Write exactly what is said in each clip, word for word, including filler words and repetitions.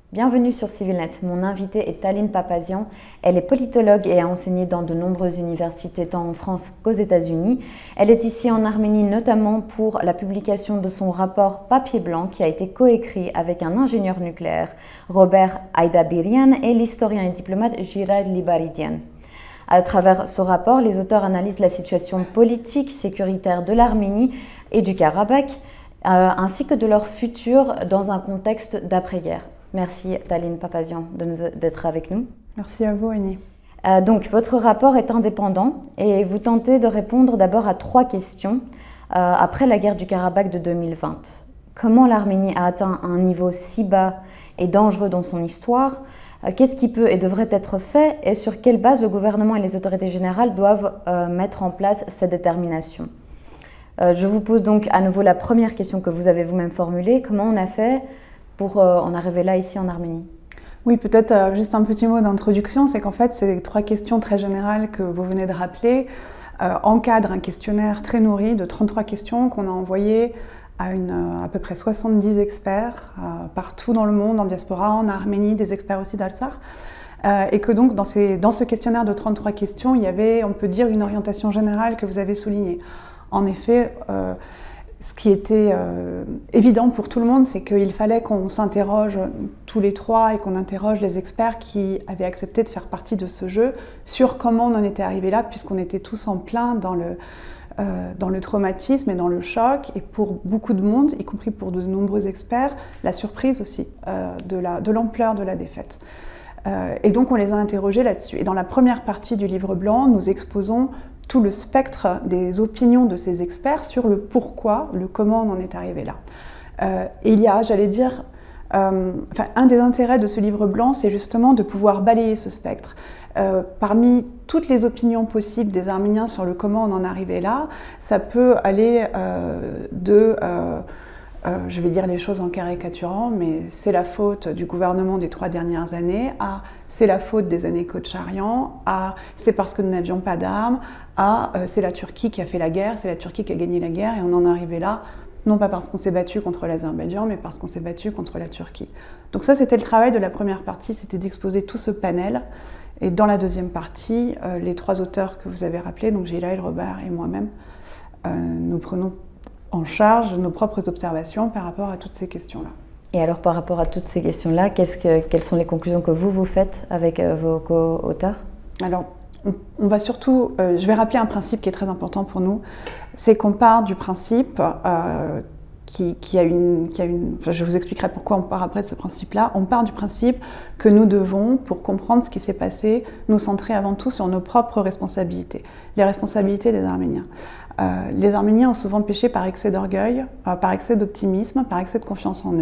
Bienvenue sur CivilNet. Mon invitée est Taline Papazian. Elle est politologue et a enseigné dans de nombreuses universités tant en France qu'aux États-Unis. Elle est ici en Arménie notamment pour la publication de son rapport Papier blanc qui a été coécrit avec un ingénieur nucléaire, Robert Aydabirian, et l'historien et diplomate Jirad Libaridian. À travers ce rapport, les auteurs analysent la situation politique, sécuritaire de l'Arménie et du Karabakh, euh, ainsi que de leur futur dans un contexte d'après-guerre. Merci Taline Papazian d'être avec nous. Merci à vous, Annie. Euh, donc, votre rapport est indépendant et vous tentez de répondre d'abord à trois questions euh, après la guerre du Karabakh de deux mille vingt. Comment l'Arménie a atteint un niveau si bas et dangereux dans son histoire? euh, Qu'est-ce qui peut et devrait être fait? Et sur quelle base le gouvernement et les autorités générales doivent euh, mettre en place cette détermination? euh, Je vous pose donc à nouveau la première question que vous avez vous-même formulée. Comment on a fait pour euh, en arriver là, ici en Arménie? Oui, peut-être euh, juste un petit mot d'introduction, c'est qu'en fait, ces trois questions très générales que vous venez de rappeler euh, encadrent un questionnaire très nourri de trente-trois questions qu'on a envoyé à, une, euh, à peu près soixante-dix experts euh, partout dans le monde, en diaspora, en Arménie, des experts aussi d'Alsar. Euh, et que donc, dans, ces, dans ce questionnaire de trente-trois questions, il y avait, on peut dire, une orientation générale que vous avez soulignée. En effet, euh, ce qui était euh, évident pour tout le monde, c'est qu'il fallait qu'on s'interroge tous les trois et qu'on interroge les experts qui avaient accepté de faire partie de ce jeu sur comment on en était arrivé là, puisqu'on était tous en plein dans le, euh, dans le traumatisme et dans le choc. Et pour beaucoup de monde, y compris pour de nombreux experts, la surprise aussi euh, de l'ampleur de, de la défaite. Euh, et donc on les a interrogés là-dessus. Et dans la première partie du livre blanc, nous exposons tout le spectre des opinions de ces experts sur le pourquoi, le comment on en est arrivé là. Euh, et il y a, j'allais dire, euh, enfin, un des intérêts de ce livre blanc, c'est justement de pouvoir balayer ce spectre. Euh, parmi toutes les opinions possibles des Arméniens sur le comment on en est arrivé là, ça peut aller euh, de... Euh, Euh, je vais dire les choses en caricaturant, mais c'est la faute du gouvernement des trois dernières années, à c'est la faute des années Koçaryan, à c'est parce que nous n'avions pas d'armes, à euh, c'est la Turquie qui a fait la guerre, c'est la Turquie qui a gagné la guerre et on en est arrivé là, non pas parce qu'on s'est battu contre l'Azerbaïdjan, mais parce qu'on s'est battu contre la Turquie. Donc ça, c'était le travail de la première partie, c'était d'exposer tout ce panel. Et dans la deuxième partie, euh, les trois auteurs que vous avez rappelés, donc Gilles, Robert et moi-même, euh, nous prenons en charge nos propres observations par rapport à toutes ces questions-là. Et alors, par rapport à toutes ces questions-là, qu'est-ce que, quelles sont les conclusions que vous, vous faites avec euh, vos co-auteurs? Alors, on, on va surtout... Euh, je vais rappeler un principe qui est très important pour nous, c'est qu'on part du principe euh, qui, qui a une... Qui a une enfin, je vous expliquerai pourquoi on part après de ce principe-là. On part du principe que nous devons, pour comprendre ce qui s'est passé, nous centrer avant tout sur nos propres responsabilités, les responsabilités des Arméniens. Euh, les Arméniens ont souvent péché par excès d'orgueil, euh, par excès d'optimisme, par excès de confiance en eux.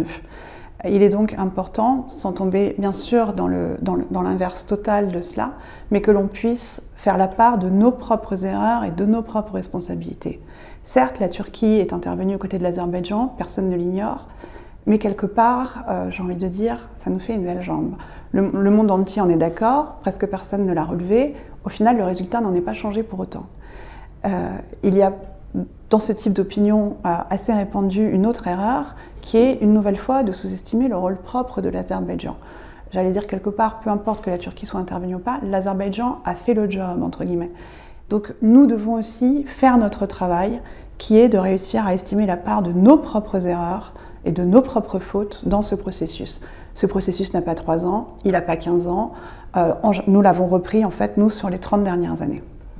Il est donc important, sans tomber bien sûr dans le, dans le, dans l'inverse total de cela, mais que l'on puisse faire la part de nos propres erreurs et de nos propres responsabilités. Certes, la Turquie est intervenue aux côtés de l'Azerbaïdjan, personne ne l'ignore, mais quelque part, euh, j'ai envie de dire, ça nous fait une belle jambe. Le, le monde entier en est d'accord, presque personne ne l'a relevé, au final le résultat n'en est pas changé pour autant. Euh, il y a dans ce type d'opinion euh, assez répandue une autre erreur qui est une nouvelle fois de sous-estimer le rôle propre de l'Azerbaïdjan. J'allais dire quelque part, peu importe que la Turquie soit intervenue ou pas, l'Azerbaïdjan a fait le job, entre guillemets. Donc nous devons aussi faire notre travail qui est de réussir à estimer la part de nos propres erreurs et de nos propres fautes dans ce processus. Ce processus n'a pas trois ans, il n'a pas quinze ans, euh, nous l'avons repris en fait, nous, sur les trente dernières années.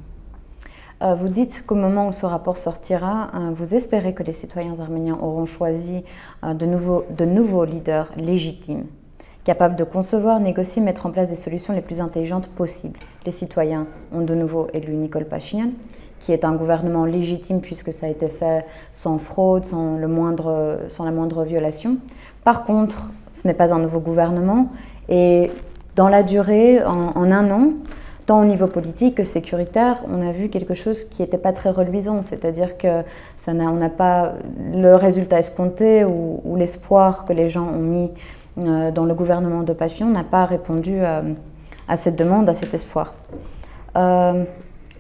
Vous dites qu'au moment où ce rapport sortira, vous espérez que les citoyens arméniens auront choisi de nouveaux, de nouveaux leaders légitimes, capables de concevoir, négocier, mettre en place des solutions les plus intelligentes possibles. Les citoyens ont de nouveau élu Nikol Pachinian, qui est un gouvernement légitime puisque ça a été fait sans fraude, sans, le moindre, sans la moindre violation. Par contre, ce n'est pas un nouveau gouvernement et dans la durée, en, en un an, tant au niveau politique que sécuritaire, on a vu quelque chose qui n'était pas très reluisant, c'est-à-dire que ça n'a, on n'a pas le résultat escompté ou, ou l'espoir que les gens ont mis euh, dans le gouvernement de Pachinian n'a pas répondu euh, à cette demande, à cet espoir. Euh,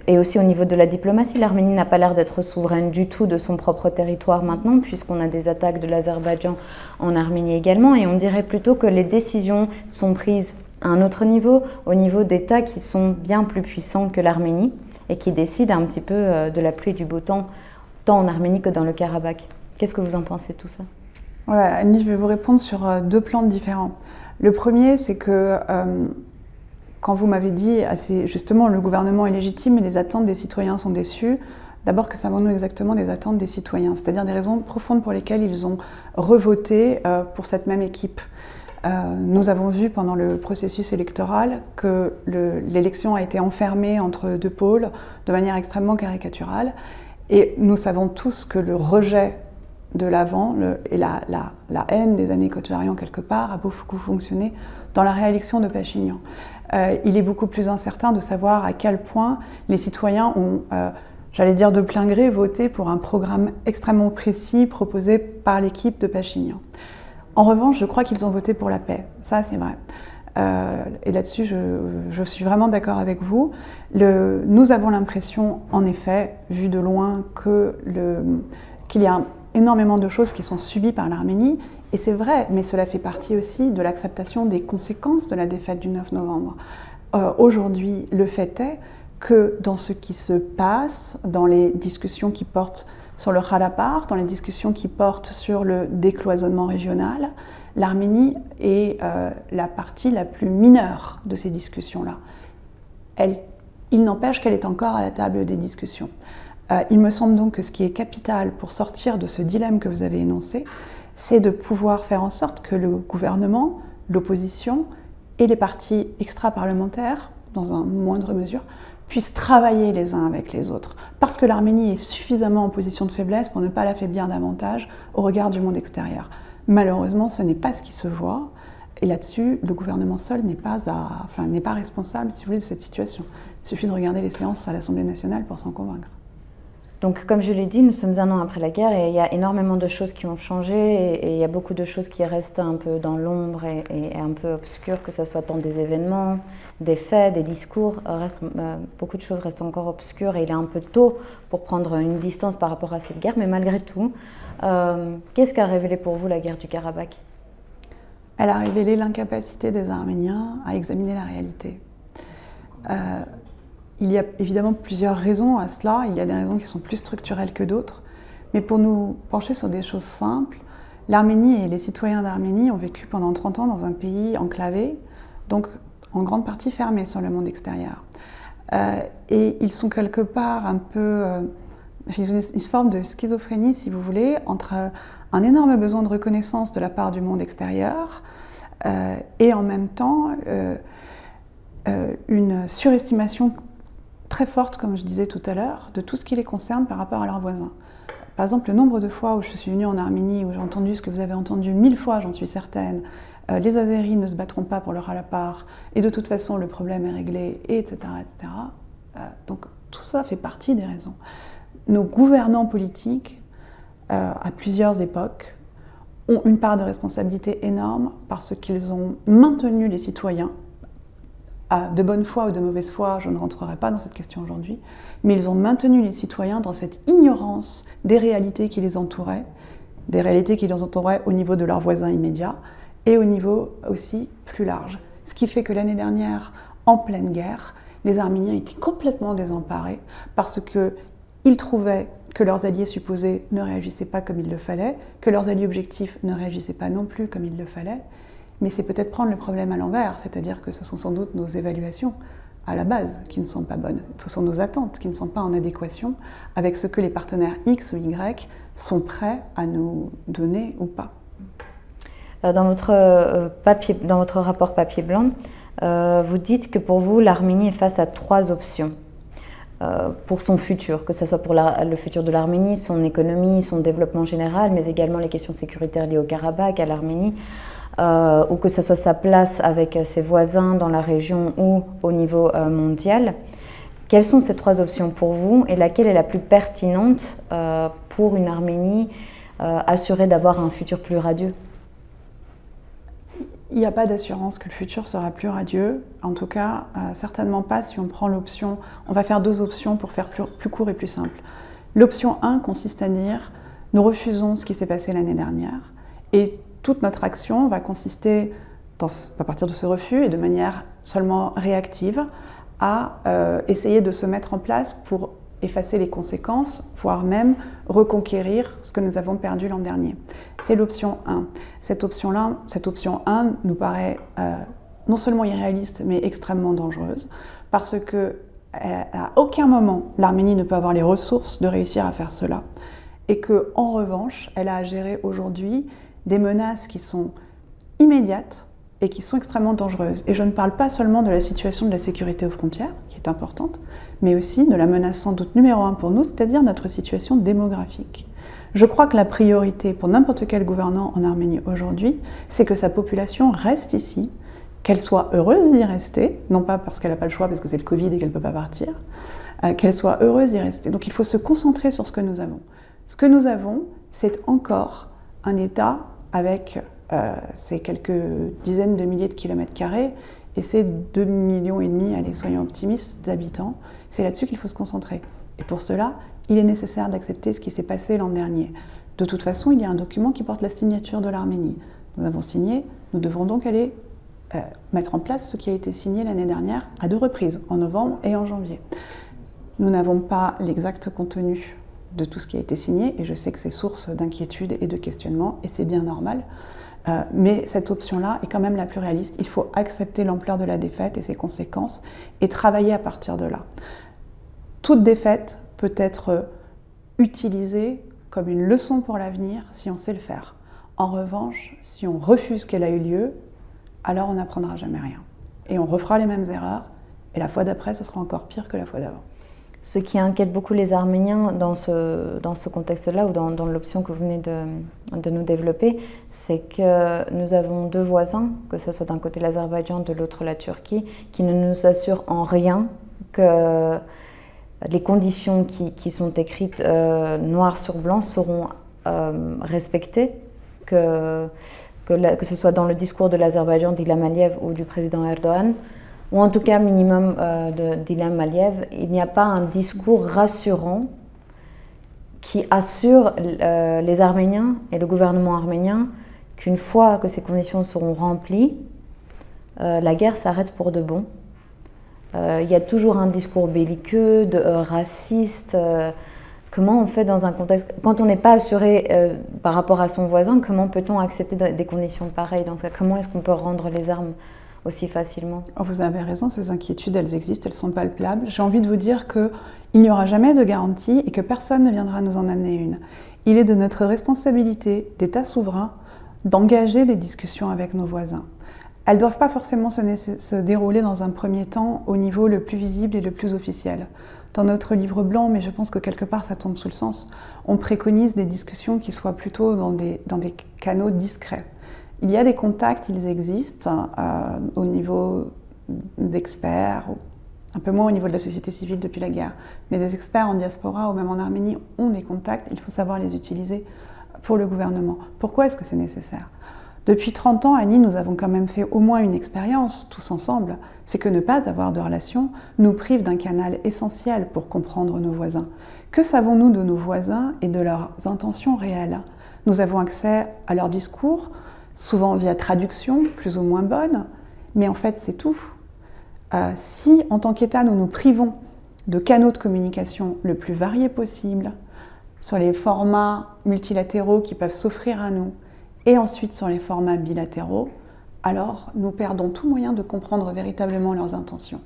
et aussi au niveau de la diplomatie, l'Arménie n'a pas l'air d'être souveraine du tout de son propre territoire maintenant, puisqu'on a des attaques de l'Azerbaïdjan en Arménie également, et on dirait plutôt que les décisions sont prises à un autre niveau, au niveau d'États qui sont bien plus puissants que l'Arménie, et qui décident un petit peu de la pluie et du beau temps, tant en Arménie que dans le Karabakh. Qu'est-ce que vous en pensez de tout ça? Ouais, Annie, je vais vous répondre sur deux plans différents. Le premier, c'est que euh, quand vous m'avez dit, assez, justement, le gouvernement est légitime et les attentes des citoyens sont déçues, d'abord que savons-nous exactement des attentes des citoyens, c'est-à-dire des raisons profondes pour lesquelles ils ont revoté euh, pour cette même équipe. Euh, nous avons vu pendant le processus électoral que l'élection a été enfermée entre deux pôles de manière extrêmement caricaturale, et nous savons tous que le rejet de l'avant et la, la, la haine des années Kocharyan quelque part a beaucoup fonctionné dans la réélection de Pachinian. Euh, il est beaucoup plus incertain de savoir à quel point les citoyens ont, euh, j'allais dire de plein gré, voté pour un programme extrêmement précis proposé par l'équipe de Pachinian. En revanche, je crois qu'ils ont voté pour la paix, ça c'est vrai. Euh, et là-dessus, je, je suis vraiment d'accord avec vous. Le, nous avons l'impression, en effet, vu de loin, qu'il y a un énormément de choses qui sont subies par l'Arménie, et c'est vrai, mais cela fait partie aussi de l'acceptation des conséquences de la défaite du neuf novembre. Euh, Aujourd'hui, le fait est que dans ce qui se passe, dans les discussions qui portent sur le Karabakh, dans les discussions qui portent sur le décloisonnement régional, l'Arménie est euh, la partie la plus mineure de ces discussions-là. Il n'empêche qu'elle est encore à la table des discussions. Euh, il me semble donc que ce qui est capital pour sortir de ce dilemme que vous avez énoncé, c'est de pouvoir faire en sorte que le gouvernement, l'opposition et les partis extra-parlementaires, dans une moindre mesure, puissent travailler les uns avec les autres. Parce que l'Arménie est suffisamment en position de faiblesse pour ne pas l'affaiblir davantage au regard du monde extérieur. Malheureusement, ce n'est pas ce qui se voit. Et là-dessus, le gouvernement seul n'est pas, à, enfin, n'est pas responsable, si vous voulez, de cette situation. Il suffit de regarder les séances à l'Assemblée nationale pour s'en convaincre. Donc, comme je l'ai dit, nous sommes un an après la guerre et il y a énormément de choses qui ont changé et, et il y a beaucoup de choses qui restent un peu dans l'ombre et, et un peu obscures, que ce soit dans des événements, des faits, des discours. Reste, euh, beaucoup de choses restent encore obscures et il est un peu tôt pour prendre une distance par rapport à cette guerre, mais malgré tout, euh, qu'est-ce qu'a révélé pour vous la guerre du Karabakh? Elle a révélé l'incapacité des Arméniens à examiner la réalité. Euh, Il y a évidemment plusieurs raisons à cela, il y a des raisons qui sont plus structurelles que d'autres, mais pour nous pencher sur des choses simples, l'Arménie et les citoyens d'Arménie ont vécu pendant trente ans dans un pays enclavé, donc en grande partie fermé sur le monde extérieur. Euh, et ils sont quelque part un peu, euh, une, une forme de schizophrénie si vous voulez, entre un énorme besoin de reconnaissance de la part du monde extérieur euh, et en même temps euh, euh, une surestimation très forte, comme je disais tout à l'heure, de tout ce qui les concerne par rapport à leurs voisins. Par exemple, le nombre de fois où je suis venue en Arménie, où j'ai entendu ce que vous avez entendu mille fois, j'en suis certaine, euh, les Azéris ne se battront pas pour leur Karabakh, et de toute façon le problème est réglé, et cetera, et cetera. Euh, donc tout ça fait partie des raisons. Nos gouvernants politiques, euh, à plusieurs époques, ont une part de responsabilité énorme parce qu'ils ont maintenu les citoyens, de bonne foi ou de mauvaise foi, je ne rentrerai pas dans cette question aujourd'hui, mais ils ont maintenu les citoyens dans cette ignorance des réalités qui les entouraient, des réalités qui les entouraient au niveau de leurs voisins immédiats et au niveau aussi plus large. Ce qui fait que l'année dernière, en pleine guerre, les Arméniens étaient complètement désemparés parce qu'ils trouvaient que leurs alliés supposés ne réagissaient pas comme il le fallait, que leurs alliés objectifs ne réagissaient pas non plus comme il le fallait. Mais c'est peut-être prendre le problème à l'envers, c'est-à-dire que ce sont sans doute nos évaluations à la base qui ne sont pas bonnes. Ce sont nos attentes qui ne sont pas en adéquation avec ce que les partenaires X ou Y sont prêts à nous donner ou pas. Dans votre, papier, dans votre rapport papier blanc, euh, vous dites que pour vous, l'Arménie est face à trois options euh, pour son futur, que ce soit pour la, le futur de l'Arménie, son économie, son développement général, mais également les questions sécuritaires liées au Karabakh, à l'Arménie. Euh, ou que ce soit sa place avec ses voisins dans la région ou au niveau euh, mondial. Quelles sont ces trois options pour vous et laquelle est la plus pertinente euh, pour une Arménie euh, assurée d'avoir un futur plus radieux? il n'y a pas d'assurance que le futur sera plus radieux. En tout cas, euh, certainement pas si on prend l'option... On va faire deux options pour faire plus, plus court et plus simple. L'option un consiste à dire, nous refusons ce qui s'est passé l'année dernière et toute notre action va consister, dans, à partir de ce refus et de manière seulement réactive, à euh, essayer de se mettre en place pour effacer les conséquences, voire même reconquérir ce que nous avons perdu l'an dernier. C'est l'option un. Cette option-là, cette option un nous paraît euh, non seulement irréaliste, mais extrêmement dangereuse, parce que à aucun moment l'Arménie ne peut avoir les ressources de réussir à faire cela, et que, en revanche, elle a à gérer aujourd'hui des menaces qui sont immédiates et qui sont extrêmement dangereuses. Et je ne parle pas seulement de la situation de la sécurité aux frontières, qui est importante, mais aussi de la menace sans doute numéro un pour nous, c'est-à-dire notre situation démographique. Je crois que la priorité pour n'importe quel gouvernant en Arménie aujourd'hui, c'est que sa population reste ici, qu'elle soit heureuse d'y rester, non pas parce qu'elle n'a pas le choix, parce que c'est le Covid et qu'elle ne peut pas partir, euh, qu'elle soit heureuse d'y rester. Donc il faut se concentrer sur ce que nous avons. Ce que nous avons, c'est encore un État avec euh, ces quelques dizaines de milliers de kilomètres carrés et ces deux millions et demi, allez, soyons optimistes, d'habitants. C'est là-dessus qu'il faut se concentrer. Et pour cela, il est nécessaire d'accepter ce qui s'est passé l'an dernier. De toute façon, il y a un document qui porte la signature de l'Arménie. Nous avons signé, nous devrons donc aller euh, mettre en place ce qui a été signé l'année dernière à deux reprises, en novembre et en janvier. Nous n'avons pas l'exact contenu de tout ce qui a été signé, et je sais que c'est source d'inquiétude et de questionnement, et c'est bien normal. Euh, mais cette option-là est quand même la plus réaliste. Il faut accepter l'ampleur de la défaite et ses conséquences, et travailler à partir de là. Toute défaite peut être utilisée comme une leçon pour l'avenir si on sait le faire. En revanche, si on refuse qu'elle a eu lieu, alors on n'apprendra jamais rien. Et on refera les mêmes erreurs, et la fois d'après, ce sera encore pire que la fois d'avant. Ce qui inquiète beaucoup les Arméniens dans ce, dans ce contexte-là, ou dans, dans l'option que vous venez de, de nous développer, c'est que nous avons deux voisins, que ce soit d'un côté l'Azerbaïdjan, de l'autre la Turquie, qui ne nous assurent en rien que les conditions qui, qui sont écrites euh, noir sur blanc seront euh, respectées, que, que, la, que ce soit dans le discours de l'Azerbaïdjan d'Ilham Aliyev ou du président Erdogan, ou en tout cas minimum euh, d'Ilham Aliyev, il n'y a pas un discours rassurant qui assure euh, les Arméniens et le gouvernement arménien qu'une fois que ces conditions seront remplies, euh, la guerre s'arrête pour de bon. Euh, il y a toujours un discours belliqueux, de, euh, raciste. Euh, comment on fait dans un contexte... Quand on n'est pas assuré euh, par rapport à son voisin, comment peut-on accepter des conditions pareilles dans ce cas? Comment est-ce qu'on peut rendre les armes aussi facilement? Vous avez raison, ces inquiétudes, elles existent, elles sont palpables. J'ai envie de vous dire qu'il n'y aura jamais de garantie et que personne ne viendra nous en amener une. Il est de notre responsabilité d'État souverain d'engager les discussions avec nos voisins. Elles ne doivent pas forcément se, se dérouler dans un premier temps au niveau le plus visible et le plus officiel. Dans notre livre blanc, mais je pense que quelque part ça tombe sous le sens, on préconise des discussions qui soient plutôt dans des, dans des canaux discrets. Il y a des contacts, ils existent euh, au niveau d'experts, un peu moins au niveau de la société civile depuis la guerre, mais des experts en diaspora ou même en Arménie ont des contacts, il faut savoir les utiliser pour le gouvernement. Pourquoi est-ce que c'est nécessaire? Depuis trente ans, Annie, nous avons quand même fait au moins une expérience, tous ensemble, c'est que ne pas avoir de relation nous prive d'un canal essentiel pour comprendre nos voisins. Que savons-nous de nos voisins et de leurs intentions réelles? Nous avons accès à leurs discours, souvent via traduction, plus ou moins bonne, mais en fait c'est tout. Euh, si en tant qu'État nous nous privons de canaux de communication le plus variés possible, sur les formats multilatéraux qui peuvent s'offrir à nous, et ensuite sur les formats bilatéraux, alors nous perdons tout moyen de comprendre véritablement leurs intentions.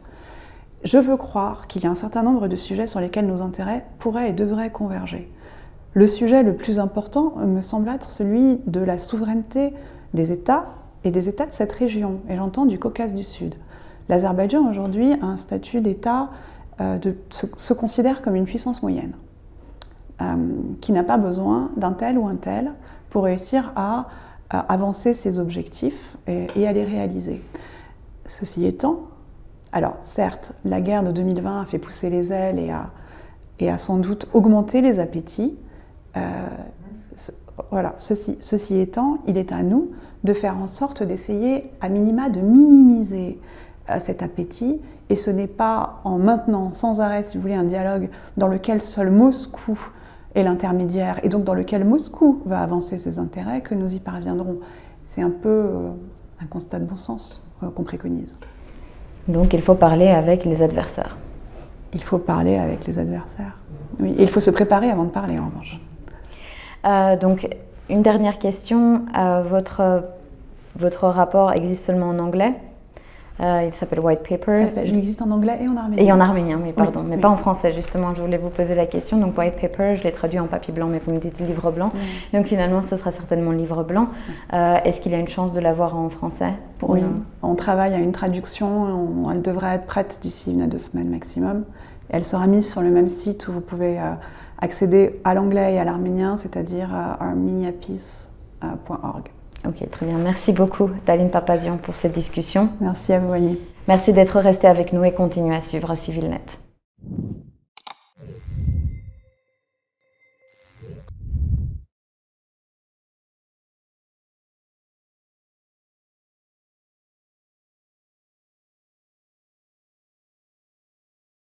Je veux croire qu'il y a un certain nombre de sujets sur lesquels nos intérêts pourraient et devraient converger. Le sujet le plus important me semble être celui de la souveraineté des États et des États de cette région, et j'entends du Caucase du Sud. L'Azerbaïdjan aujourd'hui a un statut d'État, euh, de, se, se considère comme une puissance moyenne, euh, qui n'a pas besoin d'un tel ou un tel pour réussir à, à avancer ses objectifs et, et à les réaliser. Ceci étant, alors certes, la guerre de deux mille vingt a fait pousser les ailes et a, et a sans doute augmenté les appétits. Euh, ce, voilà, ceci, ceci étant, il est à nous de faire en sorte d'essayer à minima de minimiser euh, cet appétit. Et ce n'est pas en maintenant sans arrêt, si vous voulez, un dialogue dans lequel seul Moscou est l'intermédiaire et donc dans lequel Moscou va avancer ses intérêts que nous y parviendrons. C'est un peu euh, un constat de bon sens euh, qu'on préconise. Donc il faut parler avec les adversaires. Il faut parler avec les adversaires. Oui, et il faut se préparer avant de parler en revanche. Euh, donc une dernière question. Euh, votre, votre rapport existe seulement en anglais? Euh, il s'appelle White Paper. Il existe en anglais et en arménien. Et en arménien, oui, pardon, oui, mais oui. pas en français, justement. Je voulais vous poser la question. Donc, White Paper, je l'ai traduit en papier blanc, mais vous me dites livre blanc. Oui. Donc, finalement, ce sera certainement livre blanc. Oui. Euh, Est-ce qu'il y a une chance de l'avoir en français pour Oui, une... on travaille à une traduction. On, elle devrait être prête d'ici une à deux semaines maximum. Et elle sera mise sur le même site où vous pouvez euh, accéder à l'anglais et à l'arménien, c'est-à-dire euh, armeniapeace point org. Ok, très bien. Merci beaucoup, Taline Papazian, pour cette discussion. Merci à vous, Annie. Merci d'être resté avec nous et continuez à suivre CivilNet.